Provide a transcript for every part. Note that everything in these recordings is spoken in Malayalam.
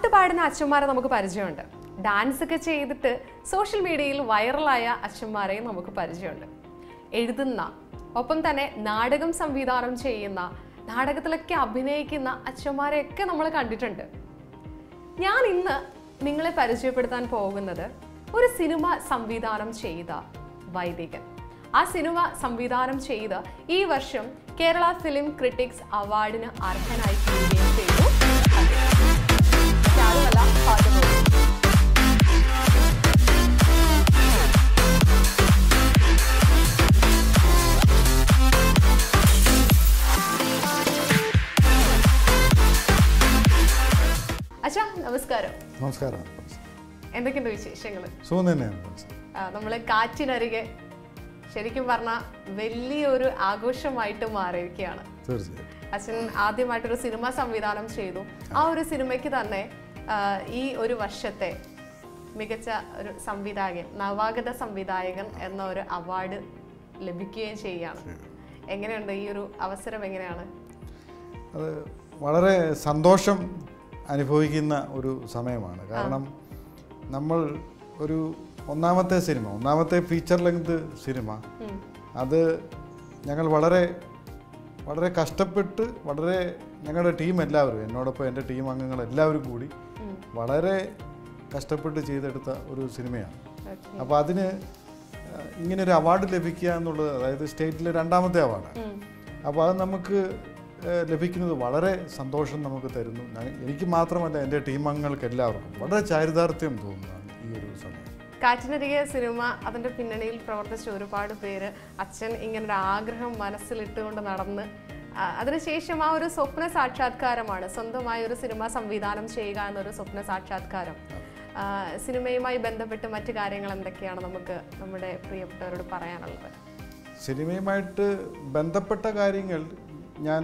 പാടുന്ന അച്ഛന്മാരെ നമുക്ക് പരിചയമുണ്ട്. ഡാൻസ് ഒക്കെ ചെയ്തിട്ട് സോഷ്യൽ മീഡിയയിൽ വൈറലായ അച്ഛന്മാരെയും നമുക്ക് പരിചയമുണ്ട്. എഴുതുന്ന ഒപ്പം തന്നെ നാടകം സംവിധാനം ചെയ്യുന്ന, നാടകത്തിലൊക്കെ അഭിനയിക്കുന്ന അച്ഛന്മാരെയൊക്കെ നമ്മൾ കണ്ടിട്ടുണ്ട്. ഞാൻ ഇന്ന് നിങ്ങളെ പരിചയപ്പെടുത്താൻ പോകുന്നത് ഒരു സിനിമ സംവിധാനം ചെയ്ത വൈദികൻ. ആ സിനിമ സംവിധാനം ചെയ്ത് ഈ വർഷം കേരള ഫിലിം ക്രിറ്റിക്സ് അവാർഡിന് അർഹനായി തീരുകയും ചെയ്തു. അച്ഛാ നമസ്കാരം. നമസ്കാരം. എന്തൊക്കെയുണ്ട് വിശേഷങ്ങൾ? സുഖം തന്നെയാണ്. നമ്മള് കാറ്റിനരികെ ശരിക്കും പറഞ്ഞാൽ വലിയൊരു ആഘോഷമായിട്ട് മാറിയിരിക്കുകയാണ്. അച്ഛൻ ആദ്യമായിട്ടൊരു സിനിമ സംവിധാനം ചെയ്തു. ആ ഒരു സിനിമയ്ക്ക് തന്നെ ഈ ഒരു വർഷത്തെ മികച്ച ഒരു സംവിധായകൻ, നവാഗത സംവിധായകൻ എന്ന ഒരു അവാർഡ് ലഭിക്കുകയും ചെയ്യുകയാണ്. എങ്ങനെയുണ്ട് ഈ ഒരു അവസരം? എങ്ങനെയാണ് അത്? വളരെ സന്തോഷം അനുഭവിക്കുന്ന ഒരു സമയമാണ്. കാരണം നമ്മൾ ഒരു ഒന്നാമത്തെ ഫീച്ചർ ലെങ്ത് സിനിമ, അത് ഞങ്ങൾ വളരെ വളരെ കഷ്ടപ്പെട്ട്, വളരെ ഞങ്ങളുടെ ടീം എല്ലാവരും, എന്നോടൊപ്പം എൻ്റെ ടീം അംഗങ്ങൾ എല്ലാവരും കൂടി വളരെ കഷ്ടപ്പെട്ട് ചെയ്തെടുത്ത ഒരു സിനിമയാണ്. അപ്പോൾ അതിന് ഇങ്ങനൊരു അവാർഡ് ലഭിക്കുക എന്നുള്ളത്, അതായത് സ്റ്റേറ്റിലെ 2ാമത്തെ അവാർഡാണ്. അപ്പോൾ അത് നമുക്ക് ലഭിക്കുന്നത് വളരെ സന്തോഷം നമുക്ക് തരുന്നു. എനിക്ക് മാത്രമല്ല, എൻ്റെ ടീം അംഗങ്ങൾക്ക് എല്ലാവർക്കും വളരെ ചാരിതാർത്ഥ്യം തോന്നുന്നതാണ് ഈ ഒരു സമയം. കാറ്റിനരികെ സിനിമ, അതിൻ്റെ പിന്നണിയിൽ പ്രവർത്തിച്ച ഒരുപാട് പേര്, അച്ഛൻ ഇങ്ങനൊരു ആഗ്രഹം മനസ്സിലിട്ടുകൊണ്ട് നടന്ന് അതിനുശേഷം ആ ഒരു സ്വപ്ന സാക്ഷാത്കാരമാണ് സ്വന്തമായ ഒരു സിനിമ സംവിധാനം ചെയ്യുക എന്നൊരു സ്വപ്ന സാക്ഷാത്കാരം. സിനിമയുമായി ബന്ധപ്പെട്ട് മറ്റു കാര്യങ്ങൾ എന്തൊക്കെയാണ് നമുക്ക് നമ്മുടെ പ്രിയപ്പെട്ടവരോട് പറയാനുള്ളത്? സിനിമയുമായിട്ട് ബന്ധപ്പെട്ട കാര്യങ്ങൾ, ഞാൻ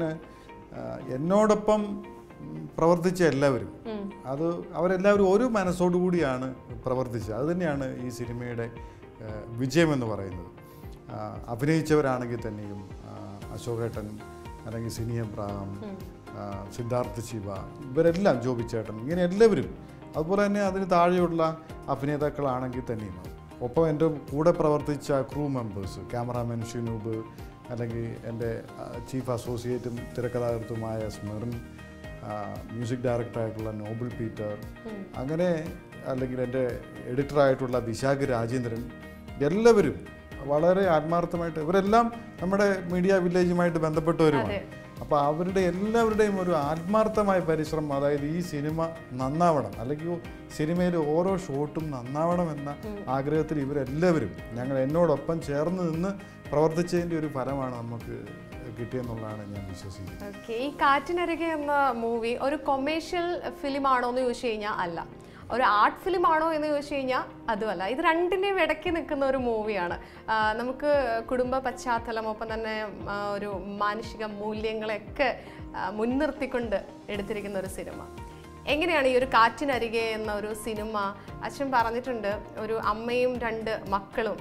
എന്നോടൊപ്പം പ്രവർത്തിച്ച എല്ലാവരും, അവരെല്ലാവരും ഒരു മനസ്സോടുകൂടിയാണ് പ്രവർത്തിച്ചത്. അതുതന്നെയാണ് ഈ സിനിമയുടെ വിജയമെന്ന് പറയുന്നത്. അഭിനയിച്ചവരാണെങ്കിൽ തന്നെയും അശോകേട്ടൻ, അല്ലെങ്കിൽ സിനി അബ്രഹാം, സിദ്ധാർത്ഥ് ശിവ, ഇവരെല്ലാം, ജോബിച്ചേട്ടൻ, ഇങ്ങനെ എല്ലാവരും, അതുപോലെ തന്നെ അതിന് താഴെയുള്ള അഭിനേതാക്കളാണെങ്കിൽ തന്നെയും, ഒപ്പം എൻ്റെ കൂടെ പ്രവർത്തിച്ച ക്രൂ മെമ്പേഴ്സ്, ക്യാമറാമാൻ ഷിനൂബ്, അല്ലെങ്കിൽ എൻ്റെ ചീഫ് അസോസിയേറ്റും തിരക്കഥാകൃത്തുമായ സ്മിറിൻ, മ്യൂസിക് ഡയറക്ടറായിട്ടുള്ള നോബിൾ പീറ്റർ, അങ്ങനെ, അല്ലെങ്കിൽ എൻ്റെ എഡിറ്ററായിട്ടുള്ള ദിശാഗ് രാജേന്ദ്രൻ, എല്ലാവരും വളരെ ആത്മാർത്ഥമായിട്ട്, ഇവരെല്ലാം നമ്മുടെ മീഡിയ വില്ലേജുമായിട്ട് ബന്ധപ്പെട്ടവരുമാണ്. അപ്പോൾ അവരുടെ എല്ലാവരുടെയും ഒരു ആത്മാർത്ഥമായ പരിശ്രമം, അതായത് ഈ സിനിമ നന്നാവണം, അല്ലെങ്കിൽ സിനിമയിൽ ഓരോ ഷോട്ടും നന്നാവണം എന്ന ആഗ്രഹത്തിൽ ഇവരെല്ലാവരും എന്നോടൊപ്പം ചേർന്ന് നിന്ന് പ്രവർത്തിച്ചതിൻ്റെ ഒരു ഫലമാണ് നമുക്ക് കിട്ടിയെന്നുള്ളതാണ് ഞാൻ വിശ്വസിക്കുന്നത്. ഈ കാറ്റിനരികെ എന്ന മൂവി ഒരു കൊമേഴ്ഷ്യൽ ഫിലിം ആണോ എന്ന് ചോദിച്ചു കഴിഞ്ഞാൽ അല്ല, ഒരു ആർട്ട് ഫിലിം ആണോ എന്ന് ചോദിച്ചു കഴിഞ്ഞാൽ അതുമല്ല. ഇത് രണ്ടിൻ്റെയും ഇടയ്ക്ക് നിൽക്കുന്ന ഒരു മൂവിയാണ്. നമുക്ക് കുടുംബ പശ്ചാത്തലം, ഒപ്പം തന്നെ ഒരു മാനുഷിക മൂല്യങ്ങളെയൊക്കെ മുൻനിർത്തിക്കൊണ്ട് എടുത്തിരിക്കുന്ന ഒരു സിനിമ. എങ്ങനെയാണ് ഈ ഒരു കാറ്റിനരികെ എന്ന ഒരു സിനിമ? അച്ഛൻ പറഞ്ഞിട്ടുണ്ട്, ഒരു അമ്മയും 2 മക്കളും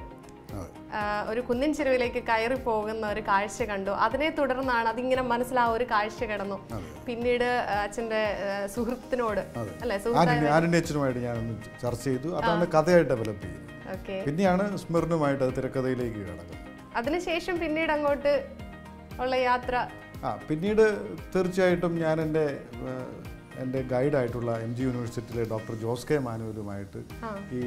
ഒരു കുന്നിൻ ചെരുവിലേക്ക് കയറി പോകുന്ന ഒരു കാഴ്ച കണ്ടു. അതിനെ തുടർന്നാണ് അതിങ്ങനെ മനസ്സിലാ ഒരു കാഴ്ച കിടന്നു. പിന്നീട് അച്ഛൻ്റെ സുഹൃത്തിനോട്, അല്ലെ, അച്ഛനുമായിട്ട് ഞാനൊന്ന് ചർച്ച ചെയ്തു. അതാണ് കഥയായിട്ട് ഡെവലപ്പ് ചെയ്തത്. പിന്നെയാണ് സ്മിറിനുമായിട്ട് അത് തിരക്കഥയിലേക്ക് കിടക്കുന്നത്. അതിനുശേഷം പിന്നീട് അങ്ങോട്ട് ഉള്ള യാത്ര, പിന്നീട് തീർച്ചയായിട്ടും ഞാൻ എൻ്റെ ഗൈഡായിട്ടുള്ള MG യൂണിവേഴ്സിറ്റിയിലെ ഡോക്ടർ ജോസ് കെ മാനുവലുമായിട്ട് ഈ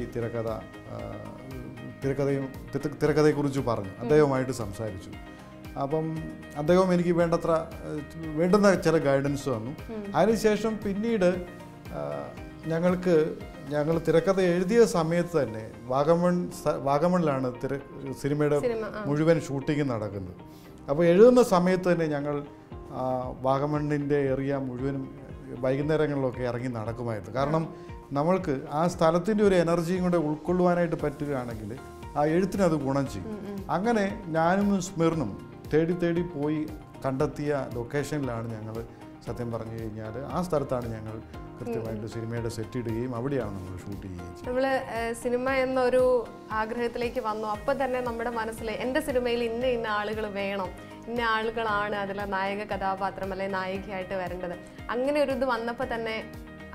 തിരക്കഥയെക്കുറിച്ച് പറഞ്ഞു, അദ്ദേഹവുമായിട്ട് സംസാരിച്ചു. അപ്പം അദ്ദേഹം എനിക്ക് വേണ്ടുന്ന ചില ഗൈഡൻസ് തന്നു. അതിനുശേഷം പിന്നീട് ഞങ്ങൾ തിരക്കഥ എഴുതിയ സമയത്ത് തന്നെ വാഗമണിലാണ് സിനിമയുടെ മുഴുവൻ ഷൂട്ടിംഗ് നടക്കുന്നത്. അപ്പോൾ എഴുതുന്ന സമയത്ത് തന്നെ ഞങ്ങൾ വാഗമണിൻ്റെ ഏറിയ മുഴുവനും വൈകുന്നേരങ്ങളിലൊക്കെ ഇറങ്ങി നടക്കുമായിരുന്നു. കാരണം നമ്മൾക്ക് ആ സ്ഥലത്തിൻ്റെ ഒരു എനർജിയും കൂടെ ഉൾക്കൊള്ളുവാനായിട്ട് പറ്റുകയാണെങ്കിൽ ആ എഴുത്തിനത് ഗുണം ചെയ്യും. അങ്ങനെ ഞാനും സ്മിറിനും തേടി പോയി കണ്ടെത്തിയ ലൊക്കേഷനിലാണ് ഞങ്ങൾ, സത്യം പറഞ്ഞു കഴിഞ്ഞാൽ ആ സ്ഥലത്താണ് ഞങ്ങൾ കൃത്യമായിട്ട് സിനിമയുടെ സെറ്റ് ഇടുകയും അവിടെയാണ് നമ്മൾ ഷൂട്ട് ചെയ്യുകയും. നമ്മൾ സിനിമ എന്നൊരു ആഗ്രഹത്തിലേക്ക് വന്നു. അപ്പോൾ തന്നെ നമ്മുടെ മനസ്സിൽ എൻ്റെ സിനിമയിൽ ഇന്ന ആളുകൾ വേണം, ഇന്ന ആളുകളാണ് അതിലെ നായക കഥാപാത്രം അല്ലെങ്കിൽ നായികയായിട്ട് വരേണ്ടത്. അങ്ങനെ ഒരു ഇത് വന്നപ്പോൾ തന്നെ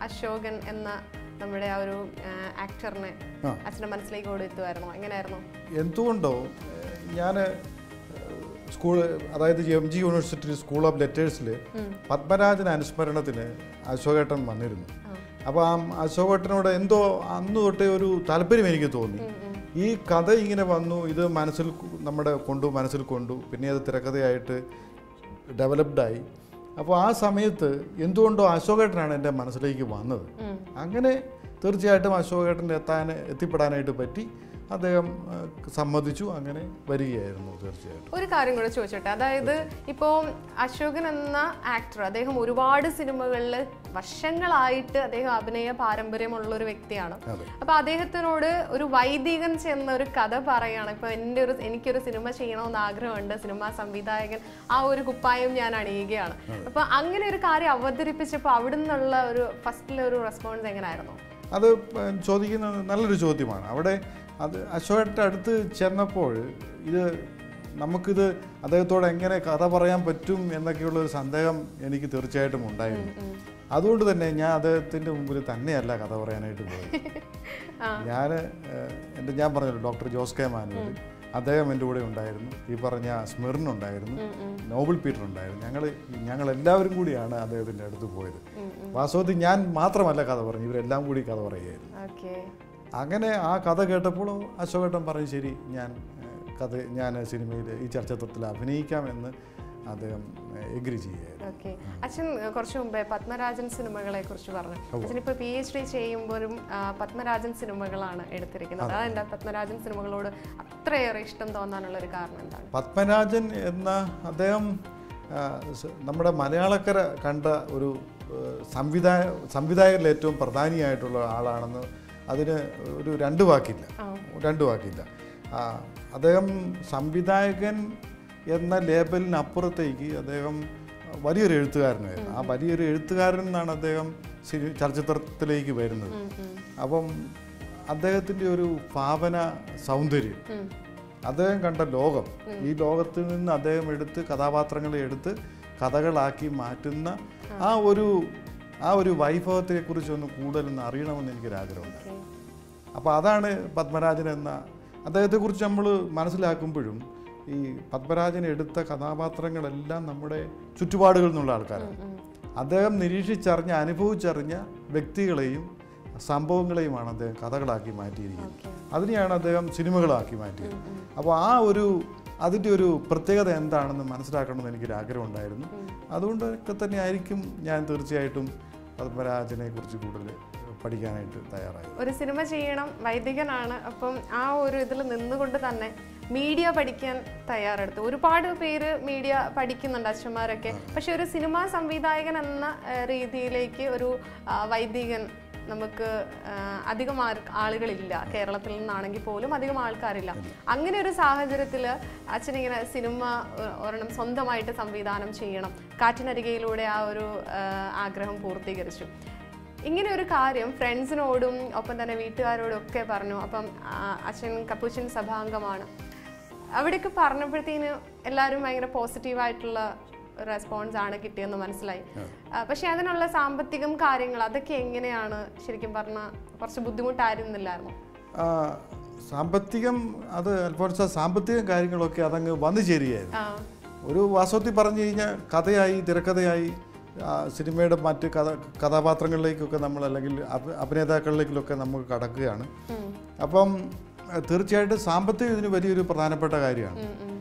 അശോകൻ എന്ന നമ്മുടെ ആ ഒരു ആക്ടറിനെ അച്ഛൻ്റെ മനസ്സിലേക്ക് ഓടിയെത്തുമായിരുന്നോ? എങ്ങനെയായിരുന്നു? എന്തുകൊണ്ടോ ഞാൻ സ്കൂൾ, അതായത് MG യൂണിവേഴ്സിറ്റി സ്കൂൾ ഓഫ് ലെറ്റേഴ്സിൽ പത്മരാജൻ അനുസ്മരണത്തിന് അശോകേട്ടൻ വന്നിരുന്നു. അപ്പോൾ ആ അശോകേട്ടനോട് എന്തോ അന്ന് തൊട്ടേ ഒരു താല്പര്യം എനിക്ക് തോന്നി. ഈ കഥ ഇങ്ങനെ വന്നു, ഇത് മനസ്സിൽ കൊണ്ടു, പിന്നെ അത് തിരക്കഥയായിട്ട് ഡെവലപ്ഡായി. അപ്പോൾ ആ സമയത്ത് എന്തുകൊണ്ടോ അശോകേട്ടനാണ് എൻ്റെ മനസ്സിലേക്ക് വന്നത്. അങ്ങനെ തീർച്ചയായിട്ടും അശോകേട്ടൻ എത്തിപ്പെടാനായിട്ട് പറ്റി. അദ്ദേഹം സമ്മതിച്ചു, അങ്ങനെ വരികയായിരുന്നു. തീർച്ചയായിട്ടും ഒരു കാര്യം കൂടെ ചോദിച്ചോട്ടെ, അതായത് ഇപ്പോൾ അശോകൻ എന്ന ആക്ടർ അദ്ദേഹം ഒരുപാട് സിനിമകളിൽ വർഷങ്ങളായിട്ട് അദ്ദേഹം അഭിനയ പാരമ്പര്യമുള്ള ഒരു വ്യക്തിയാണ്. അപ്പൊ അദ്ദേഹത്തിനോട് ഒരു വൈദികൻ ചെന്ന ഒരു കഥ പറയാണ്, ഇപ്പൊ എനിക്കൊരു സിനിമ ചെയ്യണമെന്ന് ആഗ്രഹമുണ്ട്, സിനിമാ സംവിധായകൻ, ആ ഒരു കുപ്പായം ഞാൻ അണിയുകയാണ്. അപ്പൊ അങ്ങനെ ഒരു കാര്യം അവതരിപ്പിച്ചപ്പോൾ അവിടെ നിന്നുള്ള ഒരു ഫസ്റ്റിലെ ഒരു റെസ്പോൺസ് എങ്ങനെയായിരുന്നു? അത് ചോദിക്കുന്നത് നല്ലൊരു ചോദ്യമാണ്. അവിടെ അത് അശോകൻ്റെ അടുത്ത് ചെന്നപ്പോൾ നമുക്കിത് അദ്ദേഹത്തോട് എങ്ങനെ കഥ പറയാൻ പറ്റും എന്നൊക്കെയുള്ളൊരു സന്ദേഹം എനിക്ക് തീർച്ചയായിട്ടും ഉണ്ടായിരുന്നു. അതുകൊണ്ട് തന്നെ ഞാൻ അദ്ദേഹത്തിൻ്റെ മുമ്പിൽ തന്നെയല്ല കഥ പറയാനായിട്ട് പോയത്. ഞാൻ പറഞ്ഞല്ലോ, ഡോക്ടർ ജോസ് കെ മാനുവൽ, അദ്ദേഹം എൻ്റെ കൂടെ ഉണ്ടായിരുന്നു. ഈ പറഞ്ഞ സ്മിർൻ ഉണ്ടായിരുന്നു, നോബിൾ പീറ്റർ ഉണ്ടായിരുന്നു. ഞങ്ങൾ എല്ലാവരും കൂടിയാണ് അദ്ദേഹത്തിൻ്റെ അടുത്ത് പോയത്. വാസ്തവത്തിൽ ഞാൻ മാത്രമല്ല കഥ പറഞ്ഞു, ഇവരെല്ലാം കൂടി കഥ പറയുകയായിരുന്നു. അങ്ങനെ ആ കഥ കേട്ടപ്പോൾ അശോകേട്ടൻ പറഞ്ഞു, ശരി, ഞാൻ സിനിമയിൽ ഈ ചലച്ചിത്രത്തിൽ അഭിനയിക്കാമെന്ന് അദ്ദേഹം എഗ്രി ചെയ്യുകയായിരുന്നു. അച്ഛൻ കുറച്ച് മുമ്പേ പത്മരാജൻ സിനിമകളെ കുറിച്ച് പറഞ്ഞു. അച്ഛനിപ്പോ PhD ചെയ്യുമ്പോഴും പത്മരാജൻ സിനിമകളാണ് എടുത്തിരിക്കുന്നത്. അതെന്താ പത്മരാജൻ സിനിമകളോട് അത്രയേറെ ഇഷ്ടം തോന്നാനുള്ള ഒരു കാരണം എന്താണ്? പത്മരാജൻ എന്ന അദ്ദേഹം നമ്മുടെ മലയാളക്കര കണ്ട ഒരു സംവിധായകരിൽ ഏറ്റവും പ്രധാനിയായിട്ടുള്ള ആളാണെന്ന് അതിന് രണ്ട് വാക്കില്ല. അദ്ദേഹം സംവിധായകൻ എന്ന ലേബലിനപ്പുറത്തേക്ക് അദ്ദേഹം വലിയൊരു എഴുത്തുകാരനായിരുന്നു. ആ വലിയൊരു എഴുത്തുകാരൻ എന്നാണ് അദ്ദേഹം ചലച്ചിത്രത്തിലേക്ക് വരുന്നത്. അപ്പം അദ്ദേഹത്തിൻ്റെ ഒരു ഭാവന സൗന്ദര്യം, അദ്ദേഹം കണ്ട ലോകം, ഈ ലോകത്തിൽ നിന്ന് അദ്ദേഹം കഥാപാത്രങ്ങളെ എടുത്ത് കഥകളാക്കി മാറ്റുന്ന ആ ഒരു വൈഭവത്തെക്കുറിച്ചൊന്ന് കൂടുതലൊന്ന് അറിയണമെന്ന് എനിക്കൊരാഗ്രഹമുണ്ട്. അപ്പോൾ അതാണ് പത്മരാജൻ എന്ന അദ്ദേഹത്തെക്കുറിച്ച് നമ്മൾ മനസ്സിലാക്കുമ്പോഴും ഈ പത്മരാജൻ എടുത്ത കഥാപാത്രങ്ങളെല്ലാം നമ്മുടെ ചുറ്റുപാടുകളിൽ നിന്നുള്ള ആൾക്കാരാണ്. അദ്ദേഹം നിരീക്ഷിച്ചറിഞ്ഞ അനുഭവിച്ചറിഞ്ഞ വ്യക്തികളെയും സംഭവങ്ങളെയുമാണ് അദ്ദേഹം കഥകളാക്കി മാറ്റിയിരിക്കുന്നത്. അതിനെയാണ് അദ്ദേഹം സിനിമകളാക്കി മാറ്റിയത്. അപ്പോൾ അതിൻ്റെ ഒരു പ്രത്യേകത എന്താണെന്ന് മനസ്സിലാക്കണമെന്ന് എനിക്കൊരാഗ്രഹം ഉണ്ടായിരുന്നു. അതുകൊണ്ടൊക്കെ തന്നെ ആയിരിക്കും ഞാൻ തീർച്ചയായിട്ടും പത്മരാജനെ കുറിച്ച് കൂടുതൽ പഠിക്കാനായിട്ട് തയ്യാറായി. ഒരു സിനിമ ചെയ്യണം, വൈദികനാണ്, അപ്പം ആ ഒരു ഇതിൽ നിന്നുകൊണ്ട് തന്നെ മീഡിയ പഠിക്കാൻ തയ്യാറെടുത്തു. ഒരുപാട് പേര് മീഡിയ പഠിക്കുന്നുണ്ട്, അച്ഛന്മാരൊക്കെ. പക്ഷെ ഒരു സിനിമാ സംവിധായകൻ എന്ന രീതിയിലേക്ക് ഒരു വൈദികൻ നമുക്ക് അധികം ആളുകളില്ല. കേരളത്തിൽ നിന്നാണെങ്കിൽ പോലും അധികം ആൾക്കാരില്ല. അങ്ങനെ ഒരു സാഹചര്യത്തിൽ അച്ഛനിങ്ങനെ സിനിമ ഒരെണ്ണം സ്വന്തമായിട്ട് സംവിധാനം ചെയ്യണം, കാറ്റിനരികയിലൂടെ ആ ഒരു ആഗ്രഹം പൂർത്തീകരിച്ചു. ഇങ്ങനെ ഒരു കാര്യം ഫ്രണ്ട്സിനോടും ഒപ്പം തന്നെ വീട്ടുകാരോടും ഒക്കെ പറഞ്ഞു. അപ്പം അച്ഛൻ കപ്പൂച്ചിൻ സഭാംഗമാണ്. അവിടെയൊക്കെ പറഞ്ഞപ്പോഴത്തേന് എല്ലാവരും ഭയങ്കര പോസിറ്റീവായിട്ടുള്ള റെസ്പോൺസ് ആണ് കിട്ടിയെന്ന് മനസ്സിലായി. പക്ഷെ അതിനുള്ള സാമ്പത്തികം കാര്യങ്ങൾ അതൊക്കെ എങ്ങനെയാണ് ശരിക്കും പറഞ്ഞാൽ കുറച്ച് ബുദ്ധിമുട്ടായിരുന്നില്ലായിരുന്നു? സാമ്പത്തികം സാമ്പത്തിക കാര്യങ്ങളൊക്കെ അതങ്ങ് വന്നു ചേരുകയായിരുന്നു. ഒരു വാസ്തവത്തിൽ പറഞ്ഞു കഴിഞ്ഞാൽ കഥയായി, തിരക്കഥയായി, സിനിമയുടെ മറ്റ് കഥാപാത്രങ്ങളിലേക്കൊക്കെ നമ്മൾ, അല്ലെങ്കിൽ അഭിനേതാക്കളിലേക്കൊക്കെ നമുക്ക് കടക്കുകയാണ്. അപ്പം തീർച്ചയായിട്ടും സാമ്പത്തികം ഇതിന് വലിയൊരു പ്രധാനപ്പെട്ട കാര്യമാണ്.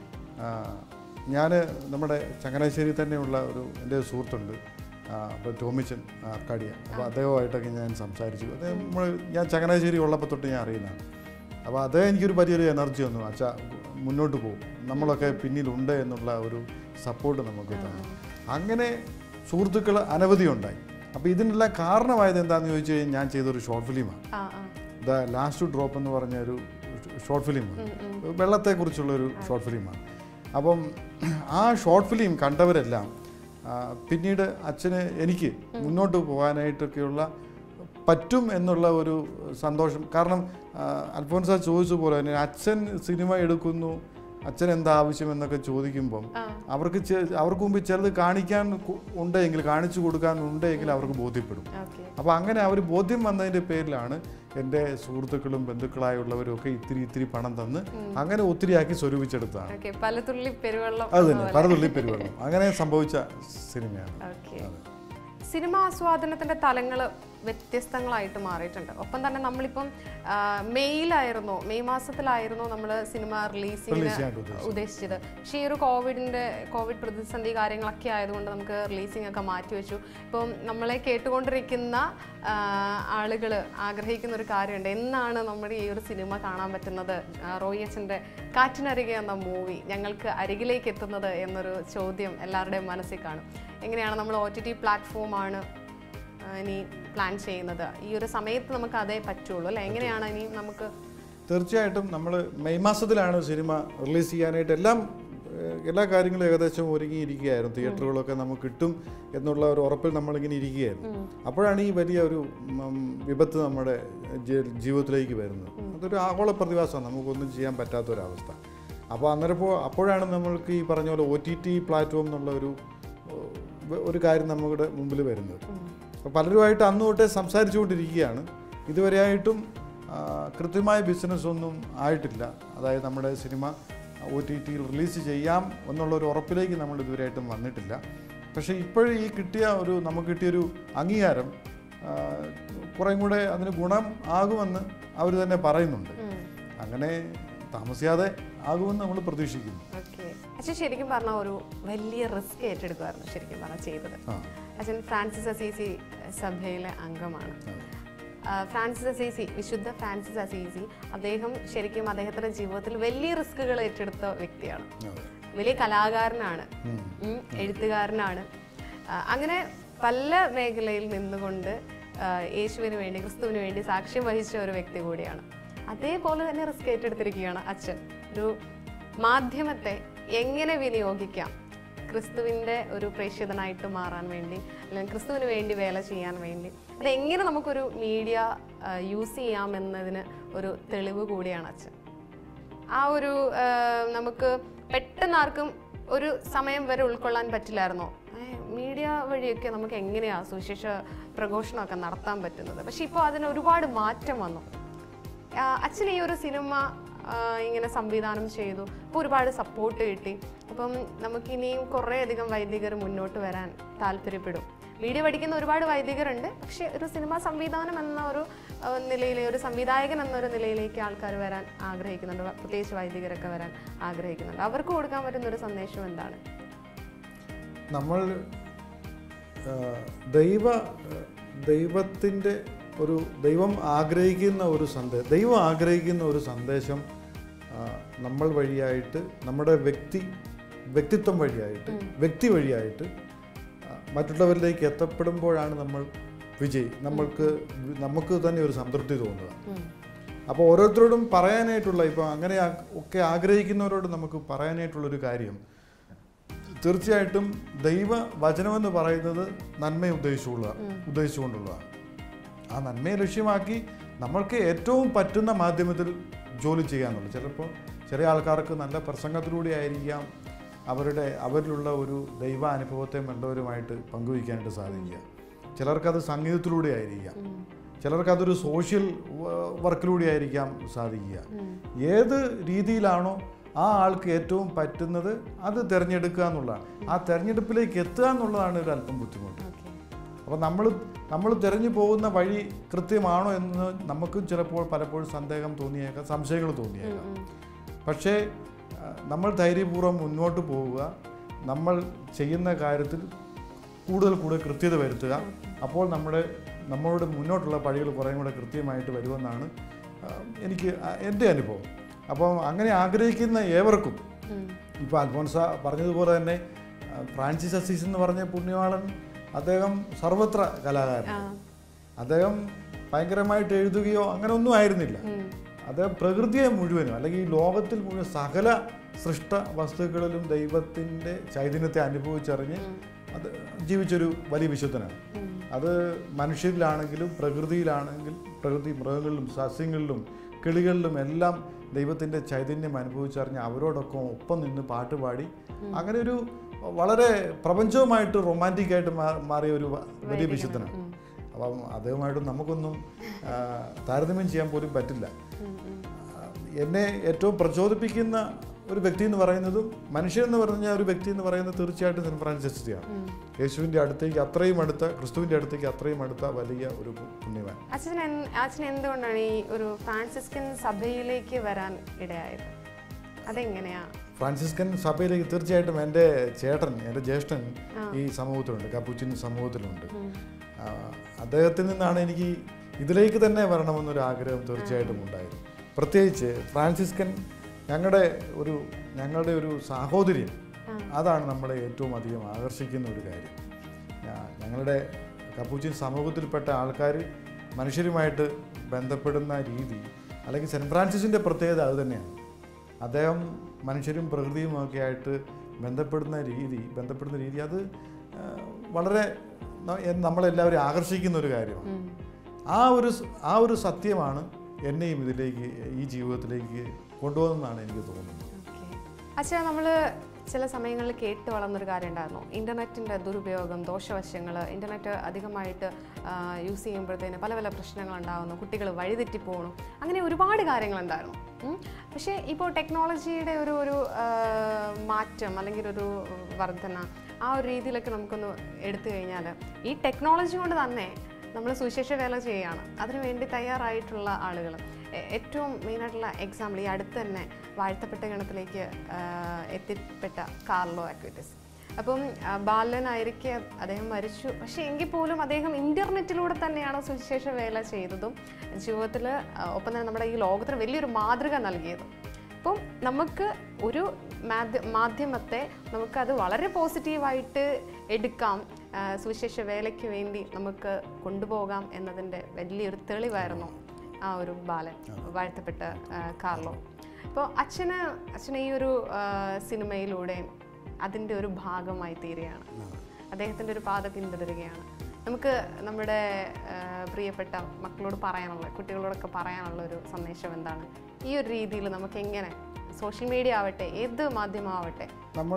നമ്മുടെ ചങ്ങനാശ്ശേരി തന്നെയുള്ള എൻ്റെ സുഹൃത്തുണ്ട്, ടോമിച്ചൻ ആർക്കാടിയ. അപ്പോൾ അദ്ദേഹമായിട്ടൊക്കെ ഞാൻ സംസാരിച്ചു. ഞാൻ ചങ്ങനാശ്ശേരി ഉള്ളപ്പോൾ തൊട്ട് ഞാൻ അറിയുന്നതാണ്. അപ്പോൾ അദ്ദേഹം എനിക്കൊരു വലിയൊരു എനർജി വന്നു, അച്ഛാ മുന്നോട്ട് പോകും, നമ്മളൊക്കെ പിന്നിലുണ്ട് എന്നുള്ള ഒരു സപ്പോർട്ട് നമുക്ക് തന്നു. അങ്ങനെ സുഹൃത്തുക്കൾ അനവധി ഉണ്ടായി. അപ്പോൾ ഇതിനെല്ലാം കാരണമായത് എന്താണെന്ന് ചോദിച്ചു കഴിഞ്ഞാൽ ഞാൻ ചെയ്തൊരു ഷോർട്ട് ഫിലിമാണ്, ദ ലാസ്റ്റ് ഡ്രോപ്പ് എന്ന് പറഞ്ഞൊരു ഷോർട്ട് ഫിലിമാണ്, വെള്ളത്തെക്കുറിച്ചുള്ളൊരു ഷോർട്ട് ഫിലിമാണ്. അപ്പം ആ ഷോർട്ട് ഫിലിം കണ്ടവരെല്ലാം പിന്നീട് എനിക്ക് മുന്നോട്ട് പോകാനായിട്ടൊക്കെയുള്ള പറ്റും എന്നുള്ള ഒരു സന്തോഷം. കാരണം അൽഫോൻസ ചോദിച്ച പോലെ തന്നെ അച്ഛൻ സിനിമ എടുക്കുന്നു, അച്ഛൻ എന്താ ആവശ്യം എന്നൊക്കെ ചോദിക്കുമ്പം അവർക്ക് മുമ്പിൽ ചിലത് കാണിക്കാൻ ഉണ്ടെങ്കിൽ കാണിച്ചു കൊടുക്കാൻ ഉണ്ടെങ്കിൽ അവർക്ക് ബോധ്യപ്പെടും. അപ്പോൾ അങ്ങനെ അവർ ബോധ്യം വന്നതിൻ്റെ പേരിലാണ് എൻ്റെ സുഹൃത്തുക്കളും ബന്ധുക്കളായുള്ളവരും ഒക്കെ ഇത്തിരി പണം തന്ന് അങ്ങനെ ഒത്തിരിയാക്കി സ്വരൂപിച്ചെടുത്തതാണ്. അത് തന്നെ, പലതുള്ളി പെരുവെള്ളം അങ്ങനെ സംഭവിച്ച സിനിമയാണ്. സിനിമ ആസ്വാദനത്തിന്റെ തലങ്ങൾ വ്യത്യസ്തങ്ങളായിട്ട് മാറിയിട്ടുണ്ട്. ഒപ്പം തന്നെ നമ്മളിപ്പം മെയ് മാസത്തിലായിരുന്നു നമ്മൾ സിനിമ റിലീസിങ്ങിന് ഉദ്ദേശിച്ചത്. പക്ഷേ ഈ ഒരു കോവിഡ് പ്രതിസന്ധി കാര്യങ്ങളൊക്കെ ആയതുകൊണ്ട് നമുക്ക് റിലീസിംഗ് ഒക്കെ മാറ്റിവെച്ചു. ഇപ്പം നമ്മളെ കേട്ടുകൊണ്ടിരിക്കുന്ന ആളുകൾ ആഗ്രഹിക്കുന്ന ഒരു കാര്യമുണ്ട്, എന്നാണ് നമ്മുടെ ഈ ഒരു സിനിമ കാണാൻ പറ്റുന്നത്, റോയി അച്ഛൻ്റെ കാറ്റിനരികെ എന്ന മൂവി ഞങ്ങൾക്ക് അരികിലേക്ക് എത്തുന്നത് എന്നൊരു ചോദ്യം എല്ലാവരുടെയും മനസ്സിൽ കാണും. എങ്ങനെയാണ് നമ്മൾ OTT പ്ലാറ്റ്ഫോമാണ് ഇനി പ്ലാൻ ചെയ്യുന്നത്? ഈ ഒരു സമയത്ത് നമുക്ക് അതേ പറ്റുള്ളൂ അല്ലേ? എങ്ങനെയാണ് ഇനി നമുക്ക്? തീർച്ചയായിട്ടും നമ്മൾ മെയ് മാസത്തിലാണ് സിനിമ റിലീസ് ചെയ്യാനായിട്ട് എല്ലാ കാര്യങ്ങളും ഏകദേശം ഒരുങ്ങിയിരിക്കുകയായിരുന്നു. തിയേറ്ററുകളൊക്കെ നമുക്ക് കിട്ടും എന്നുള്ള ഒരു ഉറപ്പിൽ നമ്മളിങ്ങനെ ഇരിക്കുകയായിരുന്നു. അപ്പോഴാണ് ഈ വലിയ ഒരു വിപത്ത് നമ്മുടെ ജീവിതത്തിലേക്ക് വരുന്നത്. അതൊരു ആഗോള പ്രതിഭാസമാണ്, നമുക്കൊന്നും ചെയ്യാൻ പറ്റാത്തൊരവസ്ഥ. അപ്പോൾ അപ്പോഴാണ് നമ്മൾക്ക് ഈ പറഞ്ഞ പോലെ OTT പ്ലാറ്റ്ഫോം എന്നുള്ള ഒരു കാര്യം നമ്മുടെ മുമ്പിൽ വരുന്നത്. അപ്പോൾ പലരുമായിട്ട് അന്ന് തൊട്ടേ സംസാരിച്ചുകൊണ്ടിരിക്കുകയാണ്. ഇതുവരെയായിട്ടും കൃത്യമായ ബിസിനസ് ഒന്നും ആയിട്ടില്ല. അതായത് നമ്മുടെ സിനിമ OTTയിൽ റിലീസ് ചെയ്യാം എന്നുള്ളൊരു ഉറപ്പിലേക്ക് നമ്മൾ ഇതുവരെയായിട്ടും വന്നിട്ടില്ല. പക്ഷേ ഇപ്പോഴും നമുക്ക് കിട്ടിയൊരു അംഗീകാരം കുറേയും കൂടെ അതിന് ഗുണം ആകുമെന്ന് അവർ തന്നെ പറയുന്നുണ്ട്. അങ്ങനെ താമസിയാതെ ആകുമെന്ന് നമ്മൾ പ്രതീക്ഷിക്കുന്നു. അച്ഛൻ ശരിക്കും പറഞ്ഞാൽ ഒരു വലിയ റിസ്ക് ഏറ്റെടുക്കുമായിരുന്നു ശരിക്കും പറഞ്ഞാൽ ചെയ്തത്. അച്ഛൻ ഫ്രാൻസിസ് അസീസി സഭയിലെ അംഗമാണ്. വിശുദ്ധ ഫ്രാൻസിസ് അസീസി അദ്ദേഹം ശരിക്കും അദ്ദേഹത്തിന്റെ ജീവിതത്തിൽ വലിയ റിസ്കുകൾ ഏറ്റെടുത്ത വ്യക്തിയാണ്. വലിയ കലാകാരനാണ്, എഴുത്തുകാരനാണ്. അങ്ങനെ പല മേഖലയിൽ നിന്നുകൊണ്ട് യേശുവിന് വേണ്ടി, ക്രിസ്തുവിന് വേണ്ടി സാക്ഷ്യം വഹിച്ച ഒരു വ്യക്തി കൂടിയാണ്. അതേപോലെ തന്നെ റിസ്ക് ഏറ്റെടുത്തിരിക്കുകയാണ് അച്ഛൻ. ഒരു മാധ്യമത്തെ എങ്ങനെ വിനിയോഗിക്കാം, ക്രിസ്തുവിൻ്റെ ഒരു പ്രേക്ഷിതനായിട്ട് മാറാൻ വേണ്ടി, അല്ലെങ്കിൽ ക്രിസ്തുവിന് വേണ്ടി വേല ചെയ്യാൻ വേണ്ടി, അതെങ്ങനെ നമുക്കൊരു മീഡിയ യൂസ് ചെയ്യാമെന്നതിന് ഒരു തെളിവ് കൂടിയാണ് അച്ഛൻ. ആ ഒരു നമുക്ക് പെട്ടെന്ന് ആർക്കും ഒരു സമയം വരെ ഉൾക്കൊള്ളാൻ പറ്റില്ലായിരുന്നോ മീഡിയ വഴിയൊക്കെ നമുക്ക് എങ്ങനെയാണ് സുവിശേഷ പ്രഘോഷണമൊക്കെ നടത്താൻ പറ്റുന്നത്? പക്ഷെ ഇപ്പോൾ അതിന് ഒരുപാട് മാറ്റം വന്നു. അച്ഛൻ ഈ ഒരു സിനിമ ഇങ്ങനെ സംവിധാനം ചെയ്തു, അപ്പോൾ ഒരുപാട് സപ്പോർട്ട് കിട്ടി. അപ്പം നമുക്കിനിയും കുറേയധികം വൈദികർ മുന്നോട്ട് വരാൻ താല്പര്യപ്പെടും. വീഡിയോ പഠിക്കുന്ന ഒരുപാട് വൈദികരുണ്ട്, പക്ഷെ ഒരു സിനിമാ സംവിധാനം എന്ന ഒരു നിലയിൽ, ഒരു സംവിധായകൻ എന്നൊരു നിലയിലേക്ക് ആൾക്കാർ വരാൻ ആഗ്രഹിക്കുന്നുണ്ട്. പ്രത്യേകിച്ച് വൈദികരൊക്കെ വരാൻ ആഗ്രഹിക്കുന്നുണ്ട്. അവർക്ക് കൊടുക്കാൻ പറ്റുന്ന ഒരു സന്ദേശം എന്താണ്? നമ്മൾ ദൈവം ആഗ്രഹിക്കുന്ന ഒരു സന്ദേശം നമ്മൾ വഴിയായിട്ട്, നമ്മുടെ വ്യക്തിത്വം വഴിയായിട്ട്, വ്യക്തി വഴിയായിട്ട് മറ്റുള്ളവരിലേക്ക് എത്തപ്പെടുമ്പോഴാണ് നമ്മൾ നമുക്ക് തന്നെ ഒരു സംതൃപ്തി തോന്നുക. അപ്പോൾ ഓരോരുത്തരോടും പറയാനായിട്ടുള്ള, ഇപ്പോൾ അങ്ങനെ ഒക്കെ ആഗ്രഹിക്കുന്നവരോട് നമുക്ക് പറയാനായിട്ടുള്ളൊരു കാര്യം, തീർച്ചയായിട്ടും ദൈവവചനമെന്ന് പറയുന്നത് നന്മയെ ഉദ്ദേശിച്ചുകൊണ്ടുള്ളതാണ്. ആ നന്മയെ ലക്ഷ്യമാക്കി നമ്മൾക്ക് ഏറ്റവും പറ്റുന്ന മാധ്യമത്തിൽ ജോലി ചെയ്യാന്നുള്ളത്. ചിലപ്പോൾ ചെറിയ ആൾക്കാർക്ക് നല്ല പ്രസംഗത്തിലൂടെ ആയിരിക്കാം അവരിലുള്ള ഒരു ദൈവാനുഭവത്തെ മറ്റുള്ളവരുമായിട്ട് പങ്കുവയ്ക്കാനായിട്ട് സാധിക്കുക. ചിലർക്കത് സംഗീതത്തിലൂടെ ആയിരിക്കാം, ചിലർക്കതൊരു സോഷ്യൽ വർക്കിലൂടെ ആയിരിക്കാം സാധിക്കുക. ഏത് രീതിയിലാണോ ആ ആൾക്ക് ഏറ്റവും പറ്റുന്നത് അത് തിരഞ്ഞെടുക്കുക എന്നുള്ളതാണ്. ആ തിരഞ്ഞെടുപ്പിലേക്ക് എത്തുക എന്നുള്ളതാണ് ഒരു അല്പം ബുദ്ധിമുട്ട്. അപ്പോൾ നമ്മൾ തിരഞ്ഞു പോകുന്ന വഴി കൃത്യമാണോ എന്ന് നമുക്കും പലപ്പോഴും സംശയങ്ങൾ തോന്നിയേക്കാം. പക്ഷേ നമ്മൾ ധൈര്യപൂർവ്വം മുന്നോട്ട് പോവുക, നമ്മൾ ചെയ്യുന്ന കാര്യത്തിൽ കൂടുതൽ കൃത്യത വരുത്തുക. അപ്പോൾ നമ്മളുടെ മുന്നോട്ടുള്ള പടികൾ കുറേ കൂടെ കൃത്യമായിട്ട് വരുമെന്നാണ് എൻ്റെ അനുഭവം. അപ്പോൾ അങ്ങനെ ആഗ്രഹിക്കുന്ന ഏവർക്കും, ഇപ്പോൾ അൽഫോൻസ പറഞ്ഞതുപോലെ തന്നെ ഫ്രാൻസിസ് അസീസ് എന്ന് പറഞ്ഞ പുണ്യവാളൻ, അദ്ദേഹം സർവത്ര കലാകാരനാണ്. അദ്ദേഹം ഭയങ്കരമായിട്ട് എഴുതുകയോ അങ്ങനെ ഒന്നും ആയിരുന്നില്ല. അദ്ദേഹം പ്രകൃതിയെ മുഴുവനും, അല്ലെങ്കിൽ ഈ ലോകത്തിൽ മുഴുവൻ സകല സൃഷ്ട വസ്തുക്കളിലും ദൈവത്തിൻ്റെ ചൈതന്യത്തെ അനുഭവിച്ചറിഞ്ഞ് അത് ജീവിച്ചൊരു വലിയ വിശുദ്ധനാണ്. അത് മനുഷ്യരിലാണെങ്കിലും പ്രകൃതി മൃഗങ്ങളിലും സസ്യങ്ങളിലും കിളികളിലും എല്ലാം ദൈവത്തിൻ്റെ ചൈതന്യം അനുഭവിച്ചറിഞ്ഞ് അവരോടൊക്കെ ഒപ്പം നിന്ന് പാട്ടുപാടി അങ്ങനെ ഒരു വളരെ പ്രപഞ്ചവുമായിട്ട് റൊമാൻറ്റിക്കായിട്ട് മാറിയ ഒരു വലിയ വിശുദ്ധനാണ്. അപ്പം അദ്ദേഹമായിട്ട് നമുക്കൊന്നും താരതമ്യം ചെയ്യാൻ പോലും പറ്റില്ല. എന്നെ ഏറ്റവും പ്രചോദിപ്പിക്കുന്ന ഒരു വ്യക്തി എന്ന് പറയുന്നതും മനുഷ്യൻ എന്ന് പറഞ്ഞ ഒരു വ്യക്തി എന്ന് പറയുന്നത് തീർച്ചയായിട്ടും സെൻറ്റ് ഫ്രാൻസിസ് അസിസിയാണ്. യേശുവിൻ്റെ അടുത്തേക്ക് അത്രയും അടുത്ത, ക്രിസ്തുവിൻ്റെ അടുത്തേക്ക് അത്രയും അടുത്ത വലിയ ഒരു പുണ്യവാൻ. അച്ഛൻ എന്തുകൊണ്ടാണ് ഈ ഒരു ഫ്രാൻസിസ്കൻ സഭയിലേക്ക് വരാൻ ഇടയായത്? അതെങ്ങനെയാ? ഫ്രാൻസിസ്കൻ സഭയിലേക്ക് തീർച്ചയായിട്ടും എൻ്റെ ചേട്ടൻ, എൻ്റെ ജ്യേഷ്ഠൻ ഈ സമൂഹത്തിലുണ്ട്, കപ്പുച്ചിൻ സമൂഹത്തിലുണ്ട്. അദ്ദേഹത്തിൽ നിന്നാണ് എനിക്ക് ഇതിലേക്ക് തന്നെ വരണമെന്നൊരു ആഗ്രഹം തീർച്ചയായിട്ടും ഉണ്ടായിരുന്നു. പ്രത്യേകിച്ച് ഫ്രാൻസിസ്കൻ ഞങ്ങളുടെ ഒരു സാഹോദര്യം, അതാണ് നമ്മളെ ഏറ്റവും അധികം ആകർഷിക്കുന്ന ഒരു കാര്യം. ഞങ്ങളുടെ കപ്പുച്ചിൻ സമൂഹത്തിൽപ്പെട്ട ആൾക്കാർ മനുഷ്യരുമായിട്ട് ബന്ധപ്പെടുന്ന രീതി, അല്ലെങ്കിൽ സെൻറ്റ് ഫ്രാൻസിസിൻ്റെ പ്രത്യേകത അത് തന്നെയാണ്. അദ്ദേഹം മനുഷ്യരും പ്രകൃതിയും ഒക്കെ ആയിട്ട് ബന്ധപ്പെടുന്ന രീതി അത് വളരെ നമ്മളെല്ലാവരും ആകർഷിക്കുന്ന ഒരു കാര്യമാണ്. ആ ഒരു സത്യമാണ് എന്നെയും ഈ ജീവിതത്തിലേക്ക് കൊണ്ടുപോകുന്നതാണ് എനിക്ക് തോന്നുന്നത്. അച്ഛാ, നമ്മൾ ചില സമയങ്ങളിൽ കേട്ട് വളർന്നൊരു കാര്യം ഉണ്ടായിരുന്നു, ഇൻ്റർനെറ്റിൻ്റെ ദുരുപയോഗം, ദോഷവശങ്ങൾ. ഇൻ്റർനെറ്റ് അധികമായിട്ട് യൂസ് ചെയ്യുമ്പോഴത്തേന് പല പല പ്രശ്നങ്ങളുണ്ടാകുന്നു, കുട്ടികൾ വഴിതെറ്റിപ്പോകണം, അങ്ങനെ ഒരുപാട് കാര്യങ്ങളുണ്ടായിരുന്നു. പക്ഷേ ഇപ്പോൾ ടെക്നോളജിയുടെ ഒരു മാറ്റം അല്ലെങ്കിൽ ഒരു വർധന, ആ ഒരു രീതിയിലൊക്കെ നമുക്കൊന്ന് എടുത്തു കഴിഞ്ഞാൽ ഈ ടെക്നോളജി കൊണ്ട് തന്നെ നമ്മൾ സുവിശേഷ വേല ചെയ്യുകയാണ്. അതിനുവേണ്ടി തയ്യാറായിട്ടുള്ള ആളുകൾ. ഏറ്റവും മെയിനായിട്ടുള്ള എക്സാമ്പിൾ ഈ അടുത്ത് തന്നെ വാഴ്ത്തപ്പെട്ട ഗണത്തിലേക്ക് എത്തിപ്പെട്ട കാർലോ അക്വിറ്റസ്. അപ്പം ബാലനായിരിക്കെ അദ്ദേഹം മരിച്ചു. പക്ഷേ എങ്കിൽ പോലും അദ്ദേഹം ഇൻ്റർനെറ്റിലൂടെ തന്നെയാണ് സുവിശേഷ വേല ചെയ്തതും ജീവിതത്തിൽ ഒപ്പം തന്നെ നമ്മുടെ ഈ ലോകത്തിന് വലിയൊരു മാതൃക നൽകിയതും. അപ്പം നമുക്ക് ഒരു മാധ്യമത്തെ നമുക്കത് വളരെ പോസിറ്റീവായിട്ട് എടുക്കാം, സുവിശേഷ വേലയ്ക്ക് വേണ്ടി നമുക്ക് കൊണ്ടുപോകാം എന്നതിൻ്റെ വലിയൊരു തെളിവായിരുന്നു ആ ഒരു ബാലൻ, വാഴ്ത്തപ്പെട്ട കാർലോ. അപ്പോൾ അച്ഛന് ഈ ഒരു സിനിമയിലൂടെ അതിൻ്റെ ഒരു ഭാഗമായി തീരുകയാണ്, അദ്ദേഹത്തിൻ്റെ ഒരു പാത പിന്തുടരുകയാണ്. നമുക്ക് നമ്മുടെ പ്രിയപ്പെട്ട മക്കളോട് കുട്ടികളോടൊക്കെ പറയാനുള്ള ഒരു സന്ദേശം എന്താണ്? ഈ ഒരു രീതിയിൽ നമുക്ക് എങ്ങനെ, സോഷ്യൽ മീഡിയ ആവട്ടെ, ഏത് മാധ്യമമാവട്ടെ, നമ്മൾ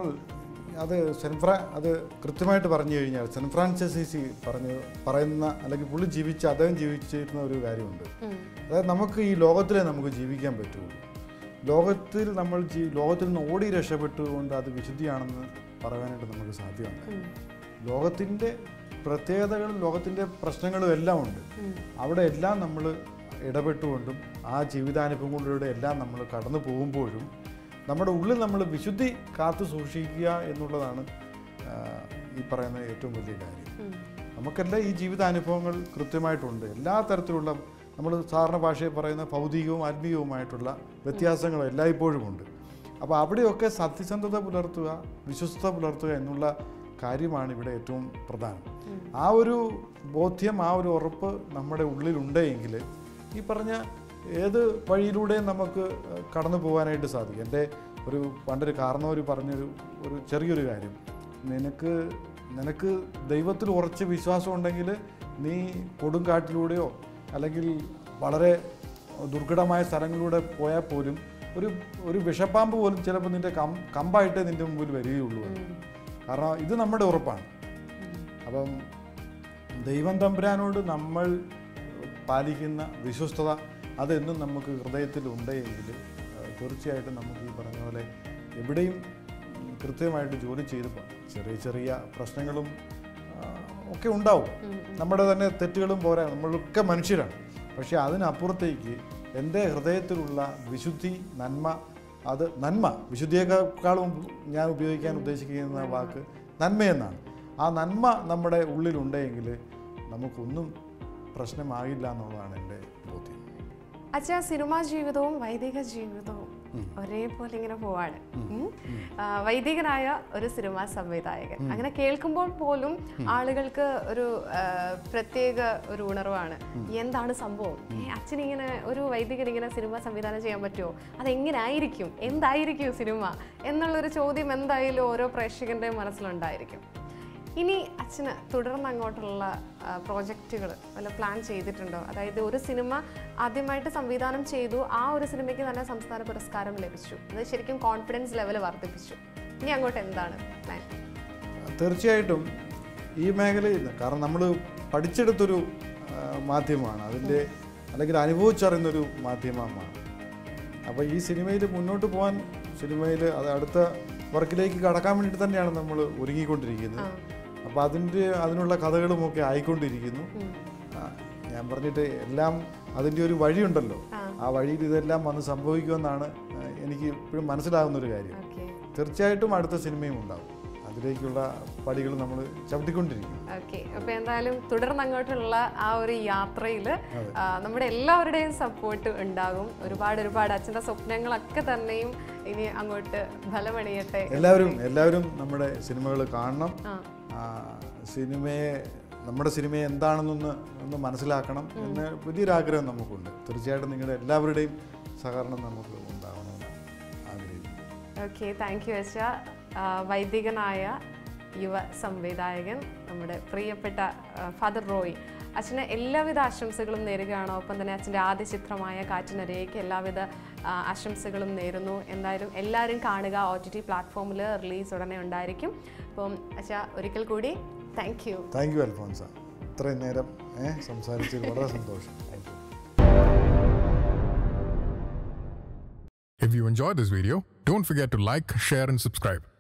അത് കൃത്യമായിട്ട് പറഞ്ഞു കഴിഞ്ഞാൽ സെൻറ്റ് ഫ്രാൻസിസ് അസിസി പറയുന്ന അല്ലെങ്കിൽ അദ്ദേഹം ജീവിച്ചിരുന്ന ഒരു കാര്യമുണ്ട്. അതായത് നമുക്ക് ഈ ലോകത്തിലെ നമുക്ക് ജീവിക്കാൻ പറ്റുള്ളൂ. ലോകത്തിൽ നിന്ന് ഓടി രക്ഷപ്പെട്ടുകൊണ്ട് അത് വിശുദ്ധിയാണെന്ന് പറയാനായിട്ട് നമുക്ക് സാധ്യമല്ല. ലോകത്തിൻ്റെ പ്രത്യേകതകളും ലോകത്തിൻ്റെ പ്രശ്നങ്ങളും എല്ലാം ഉണ്ട്. അവിടെ എല്ലാം നമ്മൾ ഇടപെട്ടുകൊണ്ടും ആ ജീവിതാനുഭവങ്ങളിലൂടെ എല്ലാം നമ്മൾ കടന്നു പോകുമ്പോഴും നമ്മുടെ ഉള്ളിൽ നമ്മൾ വിശുദ്ധി കാത്തു സൂക്ഷിക്കുക എന്നുള്ളതാണ് ഈ പറയുന്ന ഏറ്റവും വലിയ കാര്യം. നമുക്കെല്ലാം ഈ ജീവിതാനുഭവങ്ങൾ കൃത്യമായിട്ടുണ്ട്. എല്ലാ തരത്തിലുള്ള നമ്മൾ സാധാരണ ഭാഷയിൽ പറയുന്ന ഭൗതികവും ആത്മീയവുമായിട്ടുള്ള വ്യത്യാസങ്ങൾ എല്ലായ്പ്പോഴും ഉണ്ട്. അപ്പോൾ അവിടെയൊക്കെ സത്യസന്ധത പുലർത്തുക, വിശ്വസ്തത പുലർത്തുക എന്നുള്ള കാര്യമാണ് ഇവിടെ ഏറ്റവും പ്രധാനം. ആ ഒരു ബോധ്യം, ആ ഒരു ഉറപ്പ് നമ്മുടെ ഉള്ളിലുണ്ടെങ്കിൽ ഈ പറഞ്ഞ ഏത് വഴിയിലൂടെയും നമുക്ക് കടന്നു പോകാനായിട്ട് സാധിക്കും. എൻ്റെ പണ്ടൊരു കാരണവർ പറഞ്ഞൊരു ചെറിയൊരു കാര്യം, നിനക്ക് ദൈവത്തിൽ ഉറച്ച വിശ്വാസം ഉണ്ടെങ്കിൽ നീ കൊടുങ്കാട്ടിലൂടെയോ അല്ലെങ്കിൽ വളരെ ദുർഘടമായ സ്ഥലങ്ങളിലൂടെ പോയാൽ പോലും ഒരു വിഷപ്പാമ്പ് പോലും ചിലപ്പോൾ നിൻ്റെ കമ്പായിട്ടേ നിൻ്റെ മുമ്പിൽ വരികയുള്ളൂ. കാരണം ഇത് നമ്മുടെ ഉറപ്പാണ്. അപ്പം ദൈവം തമ്പുരാനോട് നമ്മൾ പാലിക്കുന്ന വിശ്വസ്തത അതെന്നും നമുക്ക് ഹൃദയത്തിൽ ഉണ്ടെങ്കിൽ തീർച്ചയായിട്ടും നമുക്ക് ഈ പറഞ്ഞ പോലെ എവിടെയും കൃത്യമായിട്ട് ജോലി ചെയ്ത് ചെറിയ ചെറിയ പ്രശ്നങ്ങളും ഒക്കെ ഉണ്ടാവും. നമ്മുടെ തന്നെ തെറ്റുകളും പോരാ, നമ്മളൊക്കെ മനുഷ്യരാണ്. പക്ഷേ അതിനപ്പുറത്തേക്ക് എൻ്റെ ഹൃദയത്തിലുള്ള വിശുദ്ധി, നന്മ വിശുദ്ധിയേക്കാളും ഞാൻ ഉപയോഗിക്കാൻ ഉദ്ദേശിക്കുന്ന വാക്ക് നന്മയെന്നാണ്. ആ നന്മ നമ്മുടെ ഉള്ളിലുണ്ടെങ്കിൽ നമുക്കൊന്നും പ്രശ്നമാകില്ല എന്നുള്ളതാണ് എൻ്റെ ബോധ്യം. അച്ഛാ, സിനിമാ ജീവിതവും വൈദിക ജീവിതവും ഒരേപോലെ ഇങ്ങനെ പോവാണ്. വൈദികനായ ഒരു സിനിമാ സംവിധായകൻ, അങ്ങനെ കേൾക്കുമ്പോൾ പോലും ആളുകൾക്ക് ഒരു പ്രത്യേക ഒരു ഉണർവാണ്. എന്താണ് സംഭവം? അച്ഛനിങ്ങനെ ഒരു വൈദികൻ ഇങ്ങനെ സിനിമ സംവിധാനം ചെയ്യാൻ പറ്റുമോ? അതെങ്ങനായിരിക്കും? എന്തായിരിക്കും സിനിമ എന്നുള്ളൊരു ചോദ്യം എന്തായാലും ഓരോ പ്രേക്ഷകന്റെ മനസ്സിലുണ്ടായിരിക്കും. ഇനി അച്ഛന് തുടർന്ന് അങ്ങോട്ടുള്ള പ്രോജക്റ്റുകൾ വല്ല പ്ലാൻ ചെയ്തിട്ടുണ്ടോ? അതായത് ഒരു സിനിമ ആദ്യമായിട്ട് സംവിധാനം ചെയ്തു, ആ ഒരു സിനിമയ്ക്ക് തന്നെ സംസ്ഥാന പുരസ്കാരം ലഭിച്ചു, അത് ശരിക്കും കോൺഫിഡൻസ് ലെവൽ വർദ്ധിപ്പിച്ചു. ഇനി അങ്ങോട്ട് എന്താണ് പ്ലാൻ? തീർച്ചയായിട്ടും ഈ മേഖലയിൽ, കാരണം നമ്മൾ പഠിച്ചെടുത്തൊരു മാധ്യമമാണ്, അതിൻ്റെ അല്ലെങ്കിൽ അനുഭവിച്ചറിയുന്നൊരു മാധ്യമമാണ്. അപ്പോൾ ഈ സിനിമയിൽ മുന്നോട്ട് പോകാൻ, സിനിമയിൽ അത് അടുത്ത വർക്കിലേക്ക് കടക്കാൻ വേണ്ടിയിട്ട് തന്നെയാണ് നമ്മൾ ഒരുങ്ങിക്കൊണ്ടിരിക്കുന്നത്. അപ്പോൾ അതിനുള്ള കഥകളുമൊക്കെ ആയിക്കൊണ്ടിരിക്കുന്നു. ഞാൻ പറഞ്ഞിട്ട് എല്ലാം അതിൻ്റെ ഒരു വഴിയുണ്ടല്ലോ, ആ വഴിയിൽ ഇതെല്ലാം വന്ന് സംഭവിക്കുമെന്നാണ് എനിക്ക് ഇപ്പോഴും മനസ്സിലാകുന്നൊരു കാര്യം. തീർച്ചയായിട്ടും അടുത്ത സിനിമയും ഉണ്ടാകും, അതിലേക്കുള്ള പടികൾ നമ്മൾ ചവിട്ടിക്കൊണ്ടിരിക്കും. ഓക്കെ, അപ്പോൾ എന്തായാലും തുടർന്ന് അങ്ങോട്ടുള്ള ആ ഒരു യാത്രയിൽ നമ്മുടെ എല്ലാവരുടെയും സപ്പോർട്ട് ഉണ്ടാകും. ഒരുപാട് അച്ഛൻ്റെ സ്വപ്നങ്ങളൊക്കെ തന്നെയും ഇനി അങ്ങോട്ട് ഫലമണിയട്ടെ. എല്ലാവരും നമ്മുടെ സിനിമകൾ കാണണം, നമ്മുടെ സിനിമയെ എന്താണെന്നൊന്ന് മനസ്സിലാക്കണം എന്ന വലിയൊരാഗ്രഹം നമുക്കുണ്ട്. തീർച്ചയായിട്ടും നിങ്ങളുടെ എല്ലാവരുടെയും സഹകരണം നമുക്ക് ഉണ്ടാവണമെന്ന് ആഗ്രഹിക്കുന്നു. ഓക്കെ, താങ്ക് യു അച്ഛ. വൈദികനായ യുവ സംവിധായകൻ നമ്മുടെ പ്രിയപ്പെട്ട ഫാദർ റോയ്, അച്ഛന് എല്ലാവിധ ആശംസകളും നേരുകയാണ്. ഒപ്പം തന്നെ അച്ഛൻ്റെ ആദ്യ ചിത്രമായ കാറ്റിനരയ്ക്ക് എല്ലാവിധ ആശംസകളും നേരുന്നു. എന്തായാലും എല്ലാവരും കാണുക, OTT പ്ലാറ്റ്ഫോമിൽ റിലീസ് ഉടനെ ഉണ്ടായിരിക്കും. അപ്പം അച്ഛ ഒരിക്കൽ കൂടി താങ്ക് യു അൽഫോൻസ. ഇത്രയും നേരം സംസാരിച്ചത് വളരെ സന്തോഷം. If you enjoyed this video, don't forget to like, share and subscribe.